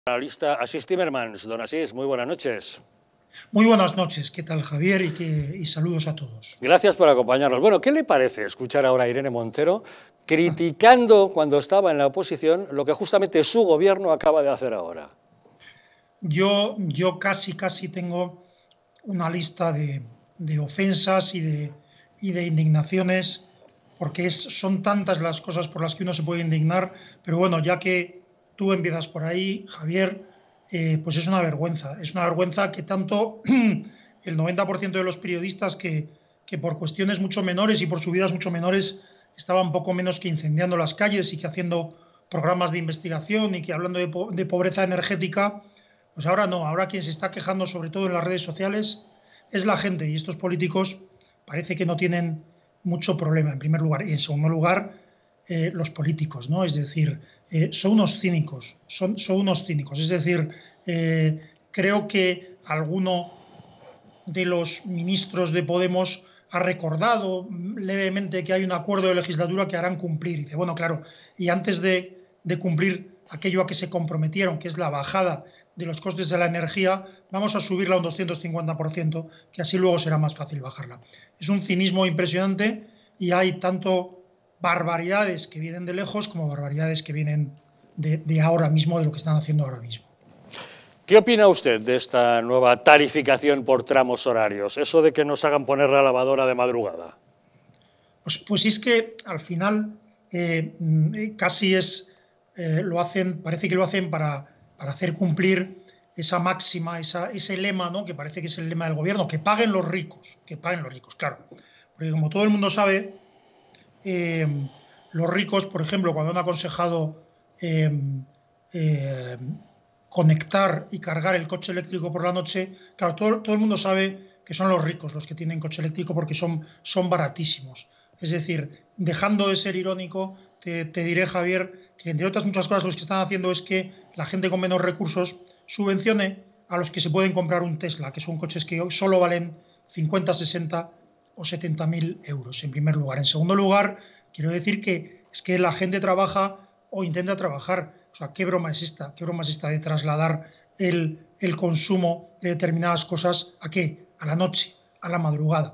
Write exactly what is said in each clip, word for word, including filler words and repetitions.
Analista Asís Timmermans. Don Asís, muy buenas noches. Muy buenas noches, ¿qué tal, Javier? Y, que, y saludos a todos. Gracias por acompañarnos. Bueno, ¿qué le parece escuchar ahora a Irene Montero criticando cuando estaba en la oposición lo que justamente su gobierno acaba de hacer ahora? Yo, yo casi, casi tengo una lista de, de ofensas y de, y de indignaciones, porque es, son tantas las cosas por las que uno se puede indignar, pero bueno, ya que tú empiezas por ahí, Javier, eh, pues es una vergüenza. Es una vergüenza que tanto el noventa por ciento de los periodistas que, que por cuestiones mucho menores y por subidas mucho menores estaban poco menos que incendiando las calles y que haciendo programas de investigación y que hablando de, po de pobreza energética, pues ahora no, ahora quien se está quejando sobre todo en las redes sociales es la gente, y estos políticos parece que no tienen mucho problema en primer lugar, y en segundo lugar eh, los políticos, ¿no? Es decir, eh, son unos cínicos, son, son unos cínicos, es decir, eh, creo que alguno de los ministros de Podemos ha recordado levemente que hay un acuerdo de legislatura que harán cumplir. Y dice, bueno, claro, y antes de, de cumplir aquello a que se comprometieron, que es la bajada de los costes de la energía, vamos a subirla a un doscientos cincuenta por ciento, que así luego será más fácil bajarla. Es un cinismo impresionante y hay tanto barbaridades que vienen de lejos como barbaridades que vienen de, de ahora mismo, de lo que están haciendo ahora mismo. ¿Qué opina usted de esta nueva tarificación por tramos horarios? Eso de que nos hagan poner la lavadora de madrugada. Pues, pues es que al final eh, casi es, eh, lo hacen, parece que lo hacen para, para hacer cumplir esa máxima, esa, ese lema, ¿no? Que parece que es el lema del gobierno, que paguen los ricos, que paguen los ricos, claro. Porque como todo el mundo sabe, eh, los ricos, por ejemplo, cuando han aconsejado eh, eh, conectar y cargar el coche eléctrico por la noche, claro, todo, todo el mundo sabe que son los ricos los que tienen coche eléctrico porque son, son baratísimos. Es decir, dejando de ser irónico, te, te diré, Javier, que entre otras muchas cosas lo que están haciendo es que la gente con menos recursos subvencione a los que se pueden comprar un Tesla, que son coches que solo valen cincuenta, sesenta o setenta mil euros, en primer lugar. En segundo lugar, quiero decir que es que la gente trabaja o intenta trabajar. O sea, ¿qué broma es esta? ¿Qué broma es esta de trasladar el, el consumo de determinadas cosas a qué? A la noche, a la madrugada.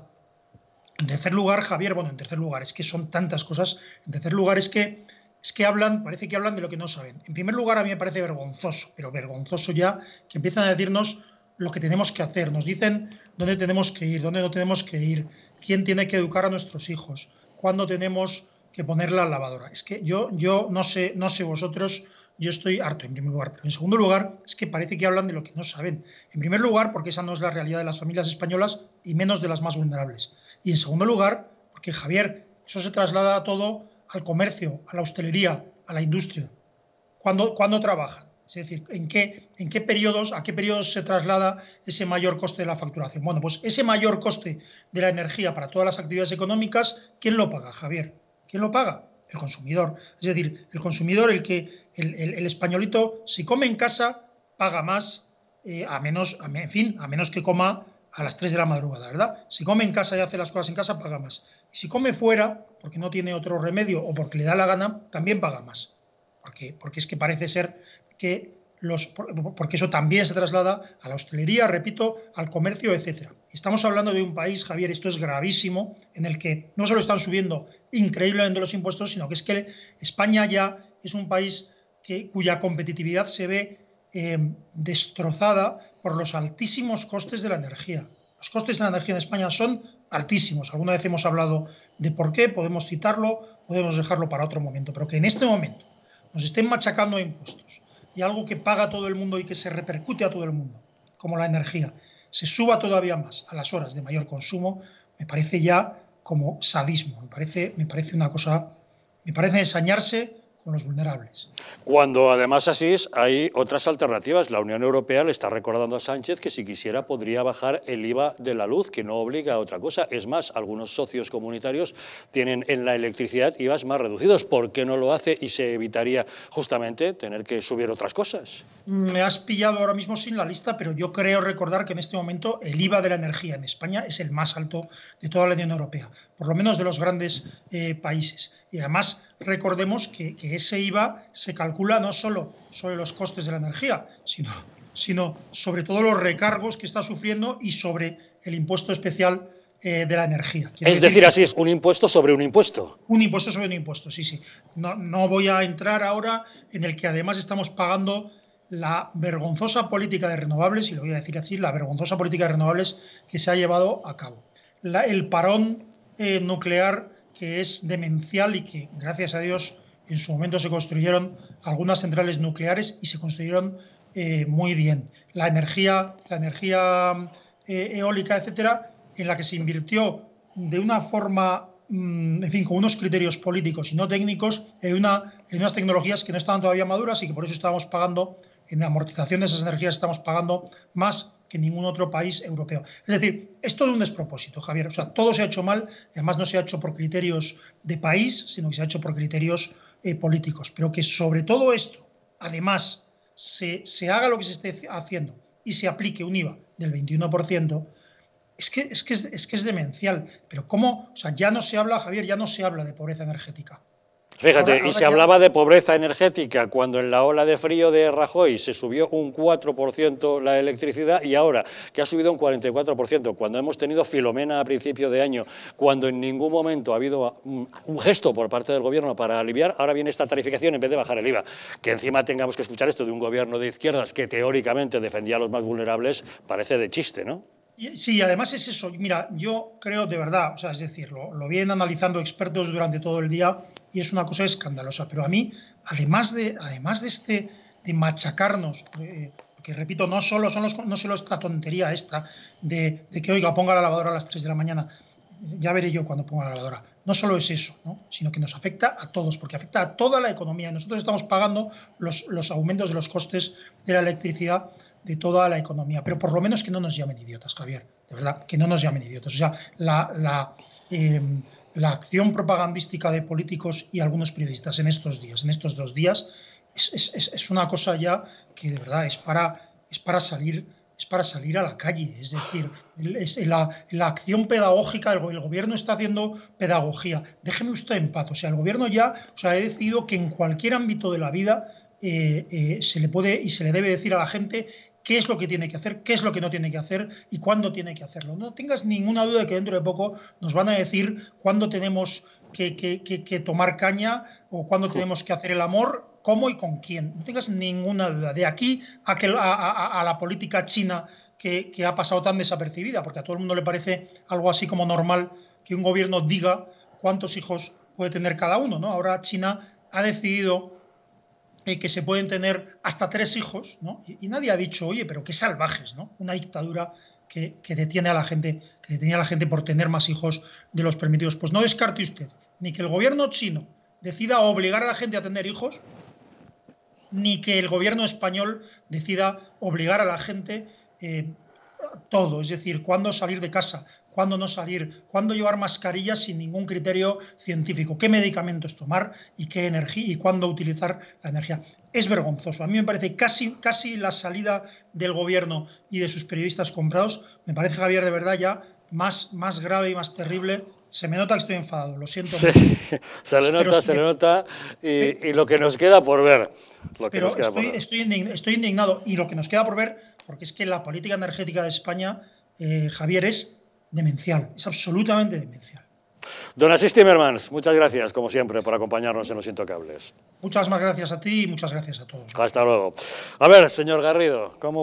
En tercer lugar, Javier, bueno, en tercer lugar, es que son tantas cosas. En tercer lugar, es que, es que hablan, parece que hablan de lo que no saben. En primer lugar, a mí me parece vergonzoso, pero vergonzoso ya, que empiezan a decirnos lo que tenemos que hacer. Nos dicen dónde tenemos que ir, dónde no tenemos que ir, quién tiene que educar a nuestros hijos, cuándo tenemos que poner la lavadora. Es que yo, yo no sé, no sé vosotros, yo estoy harto en primer lugar, pero en segundo lugar es que parece que hablan de lo que no saben. En primer lugar, porque esa no es la realidad de las familias españolas y menos de las más vulnerables. Y en segundo lugar, porque, Javier, eso se traslada todo al comercio, a la hostelería, a la industria. ¿Cuándo, cuándo trabajan? Es decir, ¿en qué, en qué periodos, a qué periodos se traslada ese mayor coste de la facturación? Bueno, pues ese mayor coste de la energía para todas las actividades económicas, ¿quién lo paga, Javier? ¿Quién lo paga? El consumidor. Es decir, el consumidor, el que el, el, el españolito, si come en casa, paga más, eh, a menos, a, en fin, a menos que coma a las tres de la madrugada, ¿verdad? Si come en casa y hace las cosas en casa, paga más. Y si come fuera, porque no tiene otro remedio o porque le da la gana, también paga más. Porque, porque es que parece ser que los, porque eso también se traslada a la hostelería, repito, al comercio, etcétera. Estamos hablando de un país, Javier, esto es gravísimo, en el que no solo están subiendo increíblemente los impuestos, sino que es que España ya es un país que, cuya competitividad se ve eh, destrozada por los altísimos costes de la energía. Los costes de la energía en España son altísimos. Alguna vez hemos hablado de por qué, podemos citarlo, podemos dejarlo para otro momento, pero que en este momento nos estén machacando a impuestos y algo que paga todo el mundo y que se repercute a todo el mundo, como la energía, se suba todavía más a las horas de mayor consumo, me parece ya como sadismo, me parece, me parece una cosa, me parece ensañarse con los vulnerables. Cuando además, Asís, hay otras alternativas. La Unión Europea le está recordando a Sánchez que si quisiera podría bajar el I V A de la luz, que no obliga a otra cosa. Es más, algunos socios comunitarios tienen en la electricidad I V As más reducidos. ¿Por qué no lo hace y se evitaría justamente tener que subir otras cosas? Me has pillado ahora mismo sin la lista, pero yo creo recordar que en este momento el I V A de la energía en España es el más alto de toda la Unión Europea, por lo menos de los grandes eh, países. Y además recordemos que, que ese I V A se calcula no solo sobre los costes de la energía, sino, sino sobre todos los recargos que está sufriendo y sobre el impuesto especial eh, de la energía. Quiero es decir, decir, así es, un impuesto sobre un impuesto. Un impuesto sobre un impuesto, sí, sí. No, no voy a entrar ahora en el que además estamos pagando la vergonzosa política de renovables, y lo voy a decir así, la vergonzosa política de renovables que se ha llevado a cabo. La, el parón eh, nuclear, que es demencial y que, gracias a Dios, en su momento se construyeron algunas centrales nucleares y se construyeron eh, muy bien. La energía, la energía eh, eólica, etcétera, en la que se invirtió de una forma, mmm, en fin, con unos criterios políticos y no técnicos, en, una, en unas tecnologías que no estaban todavía maduras y que por eso estábamos pagando, en la amortización de esas energías estamos pagando más que ningún otro país europeo. Es decir, es todo un despropósito, Javier. O sea, todo se ha hecho mal, y además no se ha hecho por criterios de país, sino que se ha hecho por criterios eh, políticos. Pero que sobre todo esto, además, se, se haga lo que se esté haciendo y se aplique un I V A del veintiuno por ciento, es que es, que es, es que es demencial. Pero ¿cómo? O sea, ya no se habla, Javier, ya no se habla de pobreza energética. Fíjate, ahora, ahora y se ya... hablaba de pobreza energética cuando en la ola de frío de Rajoy se subió un cuatro por ciento la electricidad, y ahora que ha subido un cuarenta y cuatro por ciento, cuando hemos tenido Filomena a principio de año, cuando en ningún momento ha habido un, un gesto por parte del gobierno para aliviar, ahora viene esta tarificación en vez de bajar el I V A. Que encima tengamos que escuchar esto de un gobierno de izquierdas que teóricamente defendía a los más vulnerables, parece de chiste, ¿no? Sí, además es eso. Mira, yo creo de verdad, o sea, es decir, lo, lo vienen analizando expertos durante todo el día y es una cosa escandalosa. Pero a mí, además de, además de este de machacarnos, eh, que repito, no solo son los, no solo esta tontería esta de, de que, oiga, ponga la lavadora a las tres de la mañana, ya veré yo cuando ponga la lavadora. No solo es eso, ¿no? Sino que nos afecta a todos, porque afecta a toda la economía. Nosotros estamos pagando los, los aumentos de los costes de la electricidad de toda la economía, pero por lo menos que no nos llamen idiotas, Javier, de verdad, que no nos llamen idiotas. O sea, la, la, eh, la acción propagandística de políticos y algunos periodistas en estos días, en estos dos días, es, es, es una cosa ya que de verdad es para, es para salir, es para salir a la calle. Es decir, es la, la acción pedagógica, el, el gobierno está haciendo pedagogía. Déjeme usted en paz. O sea, el gobierno ya, o sea, ha decidido que en cualquier ámbito de la vida eh, eh, se le puede y se le debe decir a la gente qué es lo que tiene que hacer, qué es lo que no tiene que hacer y cuándo tiene que hacerlo. No tengas ninguna duda de que dentro de poco nos van a decir cuándo tenemos que, que, que, que tomar caña o cuándo tenemos que hacer el amor, cómo y con quién. No tengas ninguna duda. De aquí a, que, a, a, a la política china que, que ha pasado tan desapercibida, porque a todo el mundo le parece algo así como normal que un gobierno diga cuántos hijos puede tener cada uno, ¿no? Ahora China ha decidido que se pueden tener hasta tres hijos, ¿no? Y, y nadie ha dicho, oye, pero qué salvajes, ¿no? Una dictadura que, que detiene a la gente, que detiene a la gente por tener más hijos de los permitidos. Pues no descarte usted ni que el gobierno chino decida obligar a la gente a tener hijos, ni que el gobierno español decida obligar a la gente eh, todo, es decir, cuándo salir de casa, cuándo no salir, cuándo llevar mascarillas sin ningún criterio científico, qué medicamentos tomar y qué energía y cuándo utilizar la energía. Es vergonzoso. A mí me parece casi, casi la salida del gobierno y de sus periodistas comprados, me parece, Javier, de verdad ya más, más grave y más terrible. Se me nota que estoy enfadado, lo siento. Sí, se le nota, se le nota y, y lo que nos queda por ver. Lo que pero nos queda estoy, por ver. Estoy, indignado, estoy indignado y lo que nos queda por ver, porque es que la política energética de España, eh, Javier, es demencial, es absolutamente demencial. Don Asís Timmermans, muchas gracias, como siempre, por acompañarnos en Los Intocables. Muchas más gracias a ti y muchas gracias a todos. Hasta luego. A ver, señor Garrido, ¿cómo